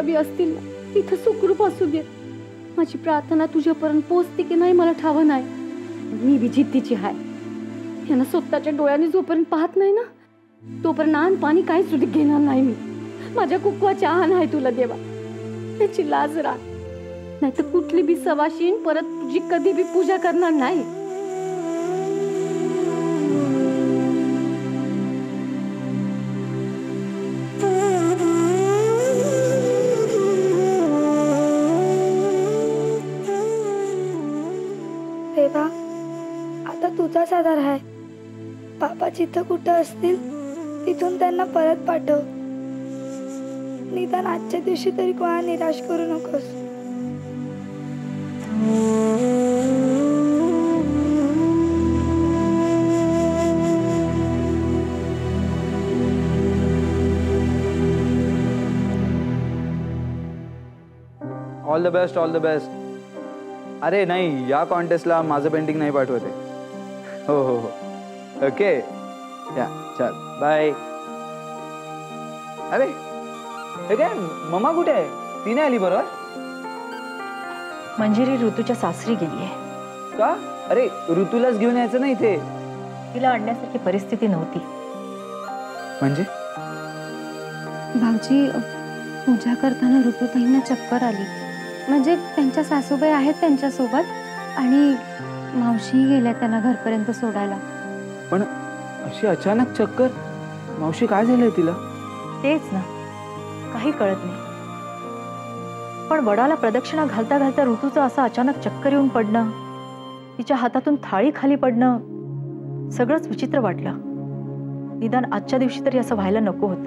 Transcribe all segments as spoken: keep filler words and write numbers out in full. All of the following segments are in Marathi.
बी असतील तिथं सुखरूप असू दे। माझी प्रार्थना तुझ्यापर्यंत पोहोचते की नाही मला ठाव नाही। मी बी जिद्दीची आहे। यांना स्वतःच्या डोळ्यांनी जोपर्यंत पाहत नाही ना तोपर्यंत आन पाणी काही सुद्धा घेणार नाही मी। माझ्या कुकवाची आण आहे तुला देवा, त्याची लाज राख, नाही तर कुठली बी सवाशीन परत तुझी कधी बी पूजा करणार नाही। देवा, आता तुझाच आधार आहे। बाबा जिथं कुठं असतील तिथून त्यांना परत पाठव। निदान आजच्या दिवशी तरी कोणा निराश करू नकोस। All the best, all the best. अरे नाही, या कॉन्टेस्टला माझं पेंटिंग नाही पाठवते। हो हो हो, ओके, या चल बाय। अरे हे काय, मम्मा कुठे आहे? ती नाही आली बरोबर? मंजिरी ऋतूच्या सासरी गेली आहे। का? अरे ऋतूलाच घेऊन यायचं ना इथे। तिला आणण्यासारखी परिस्थिती नव्हती। म्हणजे भाऊजी, पूजा करताना ऋतुताईंना चक्कर आली। म्हणजे त्यांच्या सासूबाई आहेत त्यांच्यासोबत आणि मावशी गेल्या त्यांना घरपर्यंत सोडायला। पण अशी अचानक चक्कर? मावशी काय झालंय तिला? तेच ना, काही कळत नाही। पण वडाला प्रदक्षिणा घालता घालता ऋतूचं असं अचानक चक्कर येऊन पडणं, तिच्या हातातून थाळी खाली पडणं, सगळंच विचित्र वाटलं। निदान आजच्या दिवशी तरी असं व्हायला नको होतं।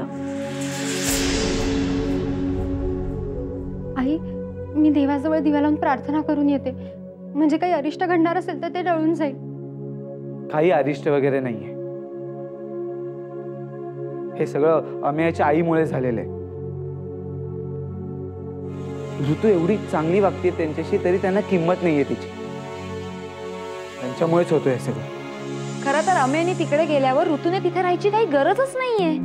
आई, मी देवाजवळ दिवा लावून प्रार्थना करून येते, म्हणजे काही अरिष्ट घडणार असेल तर ते टळून जाईल। काही अरिष्ट वगैरे नाहीये, हे सगळं अमेयाच्या आईमुळे झालेलं आहे। ऋतू एवढी चांगली वागते त्यांच्याशी तरी त्यांना किंमत नाहीये तिची, त्यांच्यामुळेच होतोय हे सगळं। खरं तर अमेयाने तिकडे गेल्यावर ऋतूने तिथे राहायची काही गरजच नाहीये।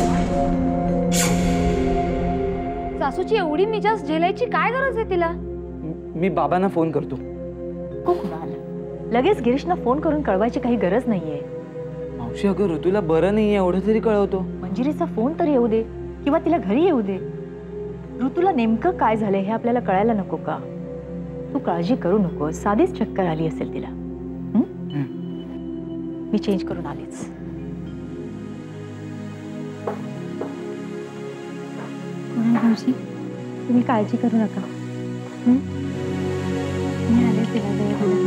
सासूची एवढी मिजाज झेलायची काय गरज आहे तिला? मी बाबांना फोन करतो। कुणाल, लगेच गिरीशना फोन करून कळवायची काही गरज नाहीये। मावशी, अगं ऋतूला बरं नाहीये एवढं तरी कळवतो। मंजिरीचा फोन तर येऊ दे किंवा तिला घरी येऊ दे। ऋतूला नेमकं काय झालंय हे आपल्याला कळायला नको का? तू काळजी करू नको, साधीच चक्कर आली असेल तिला। मी चेंज करून आलीच। भाऊजी, तुम्ही काळजी करू नका। मी आले तिला वेळ बोलायला।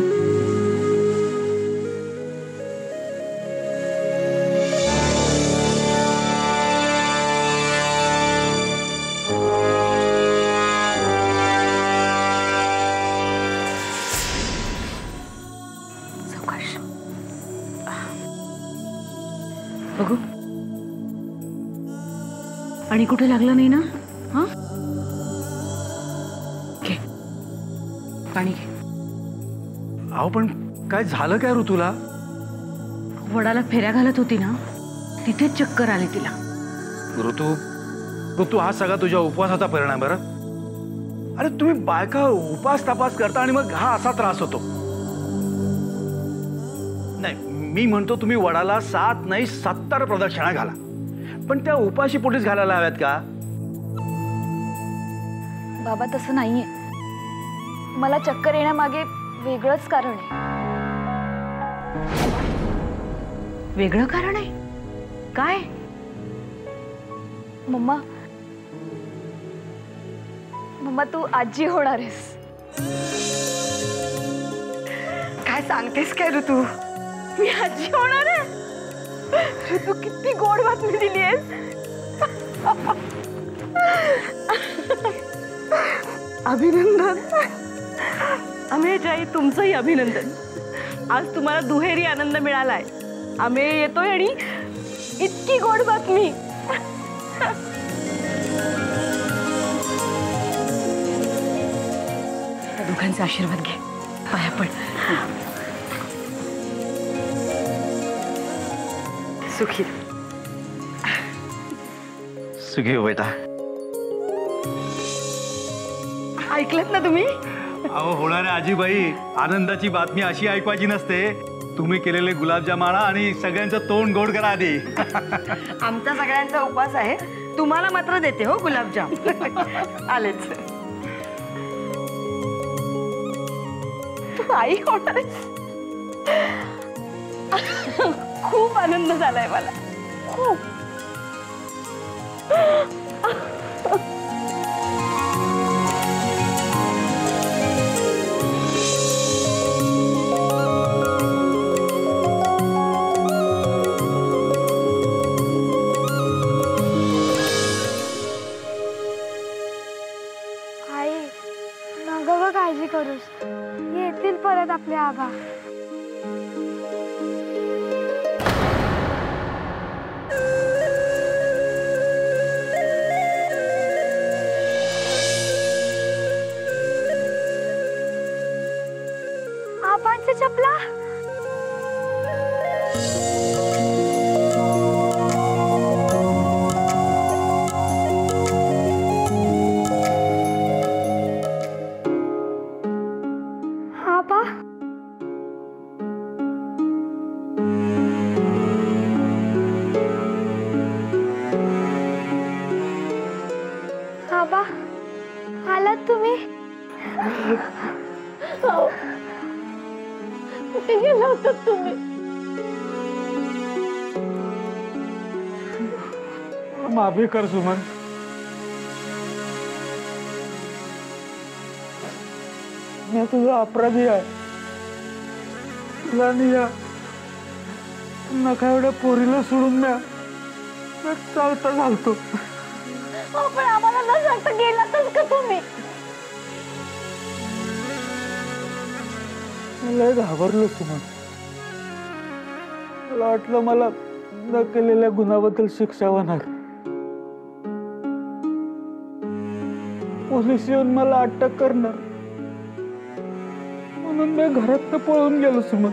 सावकाश बघू। आणि कुठे लागलं नाही ना? हा, घे पाणी घे। अहो पण काय झालं काय ऋतूला? वडाला फेऱ्या घालत होती ना, तिथेच चक्कर आली तिला। ऋतू ऋतू हा सगळा तुझ्या उपवासाचा परिणाम बरं। अरे तुम्ही बायका उपास तपास करता आणि मग हा असा त्रास होतो। नाही, मी म्हणतो तुम्ही वडाला सात नाही सत्तर प्रदक्षिणा घाला, पण त्या उपाशी पोटीच घालायला हव्यात का? बाबा तसं नाहीये, मला चक्कर येण्यामागे वेगळंच कारण आहे। वेगळं कारण आहे? काय? मम्मा, मम्मा तू आजी होणार आहेस। काय सांगतेस काय ऋतू? मी आजी होणार आहे? ऋतू, किती गोड बातमी दिली आहेस। अभिनंदन अमेय आई, तुमचंही अभिनंदन। आज तुम्हाला दुहेरी आनंद मिळालाय। अमेय येतोय आणि इतकी गोड बातमी। दोघांचे आशीर्वाद घे, पाया पड। सुखी सुखी हो बेटा। ऐकलत ना तुम्ही? अहो होणाऱ्या आजीबाई, आनंदाची बातमी अशी ऐकवायची नसते. तुम्ही केलेले गुलाबजाम आणा आणि सगळ्यांचं तोंड गोड करा आधी. आमचा सगळ्यांचा उपवास आहे. तुम्हाला मात्र देते हो गुलाबजाम. आलेच. तू आई होणार आहेस? खूप आनंद झालाय मला, खूप. आई नग ग काळजी करूस, येतील परत आपले आबा. आबांच्या चपला. आबा आबा आलात तुम्ही? कुठे गेला होतात तुम्ही? माफी कर सुमन. मी तुझा अपराधी आहे. तुला आणि या नका एवढ्या पोरीला सोडून म्या मी चालता घालतो. हो, पण आम्हाला न सांगता गेलातच का तुम्ही? लय घाबरलो सुमन. मला वाटलं मला न केलेल्या गुन्ह्याबद्दल शिक्षा होणार. पोलीस येऊन मला अटक करणार म्हणून मी घरात पळून गेलो सुमन.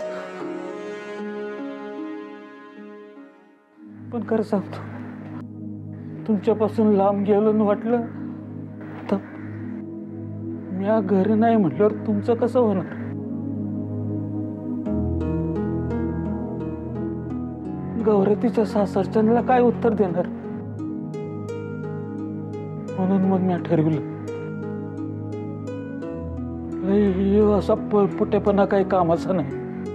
पण खरं सांगतो, तुमच्यापासून लांब गेलो न वाटलं तर मी या घरी नाही म्हटल्यावर तुमचं कसं होणार? गौरतीच्या सासरच्यांना काय उत्तर देणार? म्हणून मग मी ठरवलं, असा पळपुटेपणा काही कामाचा नाही.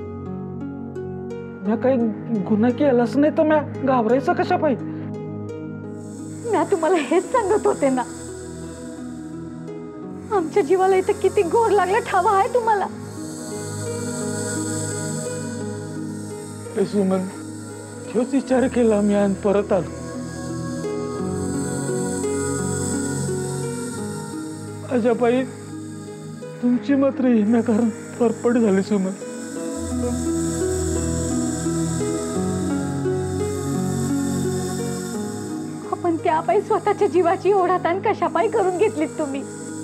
मी काही गुन्हा केलाच नाही तर मी घाबरायचं कशा पाहिजे? मी तुम्हाला हेच सांगत होते ना, आमच्या जीवाला इथं किती गोड लागला ठावा आहे तुम्हाला. सुमन, तोच विचार केला मी आणि परत आलो. अजाबाई, तुमची मात्र येण्या कारण फरफड झाली सुमन. पण त्यापायी स्वतःच्या जीवाची ओढाताण कशापायी करून घेतलीत तुम्ही?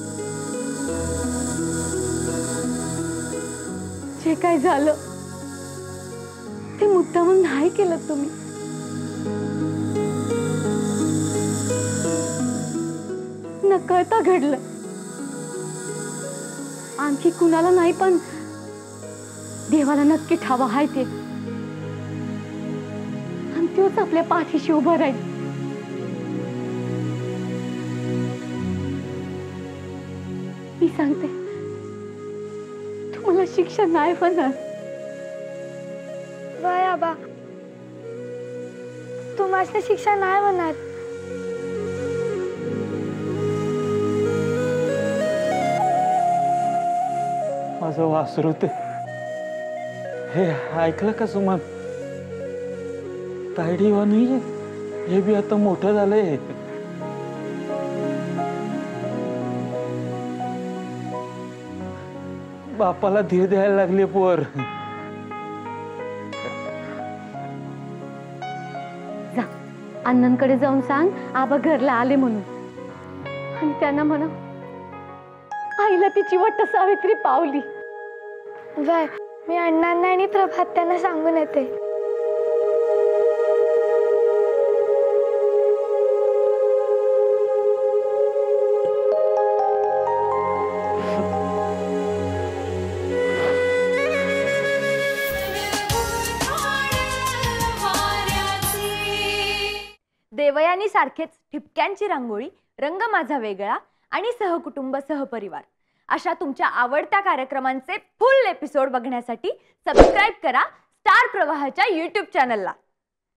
जे काय झालं ते मुद्दामून नाही केलं तुम्ही. नकळता घडलं. आणखी कुणाला नाही, पण देवाला नक्की ठावा आहे ते. आणि तोच आपल्या पाठीशी उभं राहील. मी सांगते, तुम्हाला शिक्षा नाही होणार. वय आबा, तुम्हाला शिक्षा नाही होणार. माझं वासरू ते हे ऐकलं का सुमन? तायडी वाणी हे बी आता मोठं झालंय. बापाला धीर द्यायला लागले पोर. जा, अण्णांकडे जाऊन सांग आबा घरला आले म्हणून. आणि त्यांना म्हणा आईला तिची वाट सावित्री पावली. वय, मी अण्णांना आणि प्रभात त्यांना सांगून येते. देवयानी सारखेच ठिपक्यांची रांगोळी, रंग माझा वेगळा आणि सहकुटुंब सहपरिवार अशा तुमच्या आवडत्या कार्यक्रमांचे फुल एपिसोड बघण्यासाठी सबस्क्राईब करा स्टार प्रवाहाच्या यूट्यूब चॅनलला.